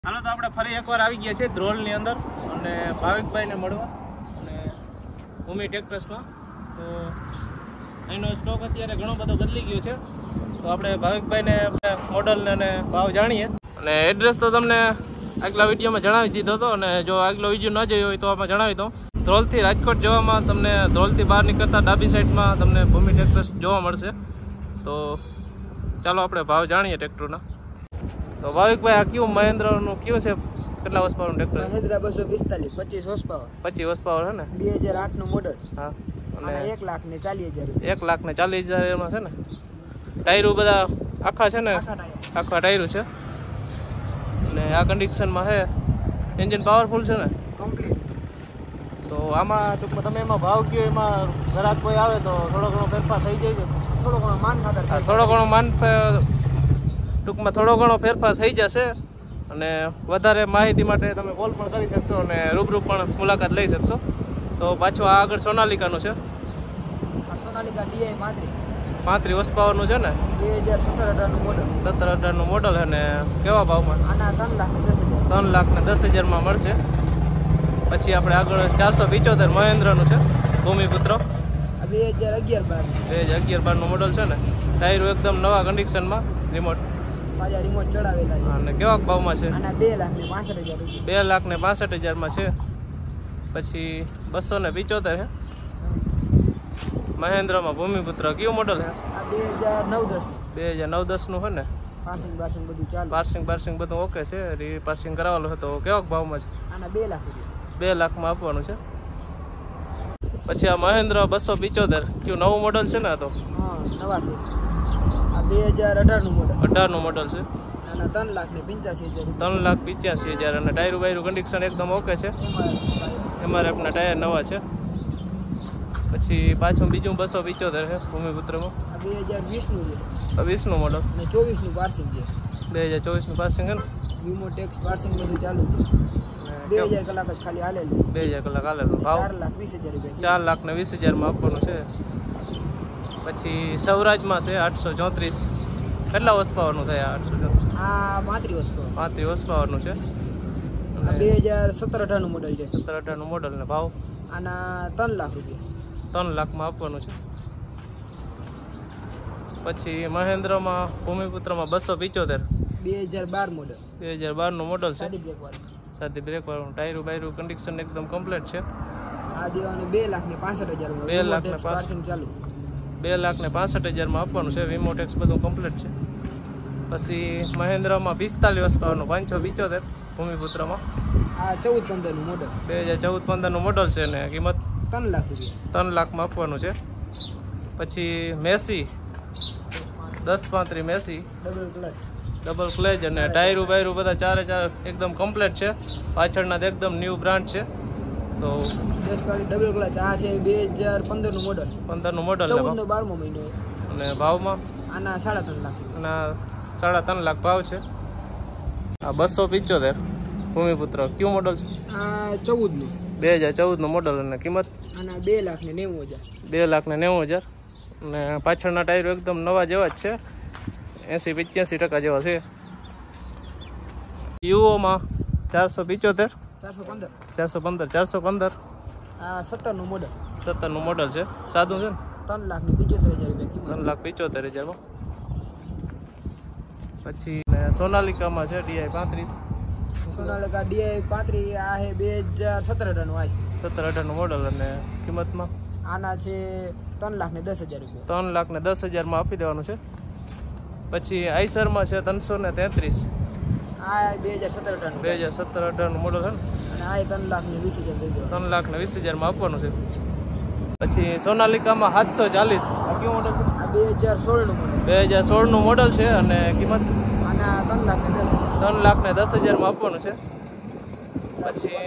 હાલો તો આપણે ફરી એકવાર આવી ગયા છે ધ્રોલની અંદર અને ભાવિકભાઈને મળવા અને ભૂમિ ટેક્ટર્સમાં. તો અહીંનો સ્ટોક અત્યારે ઘણો બધો બદલી ગયો છે. તો આપણે ભાવિકભાઈને મોડલ અને ભાવ જાણીએ. અને એડ્રેસ તો તમને આગલા વિડીયોમાં જણાવી દીધો હતો, અને જો આગલો વિડીયો ન જોયો હોય તો આમાં જણાવી દઉં. ધ્રોલથી રાજકોટ જવામાં તમને ધ્રોલથી બહાર નીકળતા ડાબી સાઈડમાં તમને ભૂમિ ટેક્ટર્સ જોવા મળશે. તો ચાલો આપણે ભાવ જાણીએ ટ્રેક્ટરના. તો ભાવિકભાઈ, આ કયું મહેન્દ્રનું કયું છે? કેટલા હોર્સ પાવરનું tractor? Mahindra 245 25 horsepower. 25 horsepower છે ને? 2008 નું મોડલ. હા, અને 1,40,000. 1,40,000 માં છે ને? ટાયરો બધા આખા છે ને? આખા ટાયરો છે. અને આ કન્ડિશનમાં છે. એન્જિન પાવરફુલ છે ને? કમ્પ્લીટ. તો આમાં ટૂંકમાં તમે એમાં ભાવ કયો, એમાં ગ્રાહક કોઈ આવે તો થોડો ઘણો ફેરફાર થઈ જાય છે? થોડો ઘણો માન ખાતર. થોડો ઘણો ટૂંકમાં થોડો ઘણો ફેરફાર થઈ જશે. અને વધારે માહિતી માટે તમે કોલ પણ કરી શકશો અને રૂબરૂ પણ મુલાકાત લઈ શકશો. તો પાછું આ આગળ સોનાલિકાનું છે. સોનાલિકા DI 35 હોર્સ પાવરનું છે ને? 2017-18 નું મોડલ. 17-18 નું મોડલ. અને કેવા ભાવમાં? આના 3,10,000. 3,10,000 માં મળશે. પછી આપણે આગળ 475 મહેન્દ્રનું છે ભૂમિપુત્ર. 2011-12 નું મોડલ છે ને? ટાયરો એકદમ નવા કન્ડિશનમાં. રિમોટ ચડાવેલા. અને કેવા ભાવમાં છે? આના 2,65,000. 2,65,000 માં છે. પછી 275 છે મહેન્દ્રમાં ભૂમિપુત્ર. કયું મોડલ છે? આ 2009-10. 2009-10 નું છે ને? પાર્સિંગ બધું ચાલુ. પાર્સિંગ બધું ઓકે છે. રીપાર્સિંગ કરાવેલું છે. તો કેવા ભાવમાં છે? આના 2 લાખ રૂપિયા. 2 લાખમાં આપવાનું છે. પછી આ મહેન્દ્ર 275 કયું નવું મોડલ છે ને? આ તો હા, નવા છે. આ 2018 નું મોડલ. 18 નું મોડલ છે. આના 3,85,000. 3,85,000. અને ટાયરો બાયરું કન્ડિશન એકદમ ઓકે છે. MRF ના ટાયર નવા છે. પછી પાછું બીજું 275 છે ભૂમિપુત્રમાં. આ 2020 નું છે. 20 નું મોડલ. અને 24 નું પાર્સિંગ છે. 2024 નું પાર્સિંગ છે ને? વીમો ટેક્સ પાર્સિંગ બધું ચાલુ. 2000 કલાક જ ખાલી હાલેલું. 2000 કલાક હાલેલું. ભાવ 4,20,000 રૂપિયા. 4,20,000 માં આપવાનું છે. પછી સૌરાજમાં છે 834. કેટલા હોર્સ પાવરનું થાય? 834. આ 35 હોર્સ પાવર. 35 હોર્સ પાવરનું છે. આ 2017-18 નું મોડલ છે. 17-18 નું મોડલ. ને ભાવ આના 3 લાખ રૂપિયા. 3 લાખમાં આપવાનું છે. પછી મહેન્દ્રમાં ભૂમિપુત્રમાં 275. 2012 મોડલ. 2012 નું મોડલ છે. સાદી બ્રેક વાળું. સાદી બ્રેક વાળું. ટાયરું બાયરું કન્ડિશન એકદમ કમ્પ્લીટ છે. આ દેવાનું 2,65,000. 2,65,000 પાર્સિંગ ચાલુ. 2,65,000 માં આપવાનું છે. વીમો ટેક્સ બધું કમ્પ્લીટ છે. પછી મહેન્દ્રમાં 45 હોર્સ પાવરનું 575 ભૂમિપુત્રમાં. આ 14-15 નું મોડલ. 2014-15 નું મોડલ છે. ને કિંમત 3 લાખ રૂપિયા. 3 લાખમાં આપવાનું છે. પછી મેસી 1035 મેસી ડબલ ક્લેજ. અને ટાયરું બાયરું બધા ચારે ચાર એકદમ કમ્પ્લીટ છે. પાછળના એકદમ ન્યૂ બ્રાન્ડ છે. તો 10 ડબલ ક્લચ. આ છે 2015 નું મોડલ. 15 નું મોડલ. 14-12 મહિનો. અને ભાવમાં આના 3.5 લાખ. આના 3.5 લાખ ભાવ છે. આ 275 ભૂમિપુત્ર. કયું મોડલ છે? આ 14 નું. 2014 નું મોડલ. અને કિંમત આના 2,90,000. 2,90,000. અને પાછળના ટાયરો એકદમ નવા જેવા જ છે. 80-85% જેવા છે. યુઓમાં 415. 415. આ 17 નું મોડલ. 17 નું મોડલ છે. સાદું છે ને? 3,75,000 રૂપિયા. 3,75,000 માં. પછી સોનાલિકામાં છે DI 35. સોનાલિકા DI 35. આ છે 2017-18 નું. 17-18 નું મોડલ. અને કિંમતમાં આના છે 3,10,000 રૂપિયા. 3,10,000 માં આપી દેવાનું છે. પછી આઈસરમાં છે 333. આ 2017-18 નું મોડલ છે ને? અને આ 3,20,000. 3,20,000 માં આપવાનું છે. પછી સોનાલિકામાં 740. આ કયું મોડલ છે? આ 2016 નું મોડલ. 2016 નું મોડલ છે. અને કિંમત આના 3,10,000. 3,10,000 માં આપવાનું છે. પછી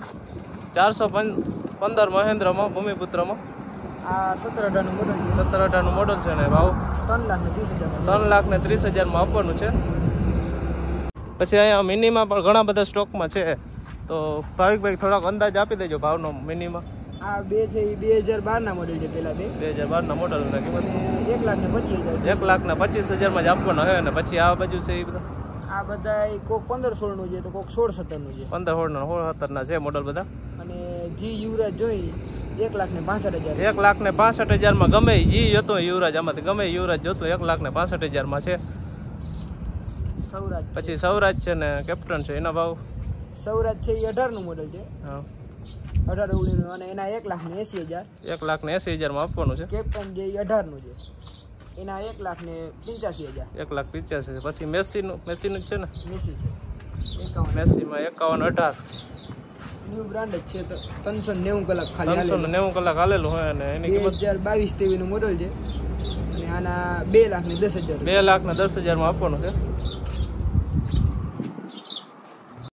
415 મહેન્દ્રમાં ભૂમિપુત્રમાં. આ 17-18 નું મોડલ. 17-18 નું મોડલ છે. ને ભાવ 3,30,000. 3,30,000 માં આપવાનું છે. પછી અહીંયા મિનીમાં પણ ઘણા બધા સ્ટોકમાં છે. તો ભાવિકભાઈ થોડાક અંદાજ આપી દેજો ભાવનો મિનીમાં. આ બે છે એ 2012 ના મોડેલ છે. પેલા બે 2012 ના મોડલ ના કિંમત 1,25,000. 1,25,000 માં જ આપવાના હોય. અને પછી આ બાજુ છે એ બધા આ બધા કોક 15-16 નું છે તો કોક 16-17 નું છે. 15, 16 ને 16, 17 ના છે મોડલ બધા. અને જી યુવરાજ જોઈ 1,65,000. 1,65,000 માં ગમે જી જોતો યુવરાજ, આમાંથી ગમે યુવરાજ જોતો 1,65,000 માં છે. સૌરાજ પછી સૌરાજ છે ને કેપ્ટન છે, એના ભાવ સૌરાજ છે એ 18 નું મોડલ છે. હા 18 19 અને એના 1,80,000. 1,80,000 માં આપવાનું છે. કેપ્ટન જે 18 નું છે એના 1,85,000. 1,85,000. પછી મેસીનું જ છે ને, મેસી છે 51. મેસીમાં 51, 18 ન્યુ બ્રાન્ડ જ છે તો 390 કલાક ખાલી 390 કલાક હાલેલું હોય અને એની કિંમત 2022 તેવી નું મોડલ છે અને આના 2,10,000. 2,10,000 માં આપવાનું છે.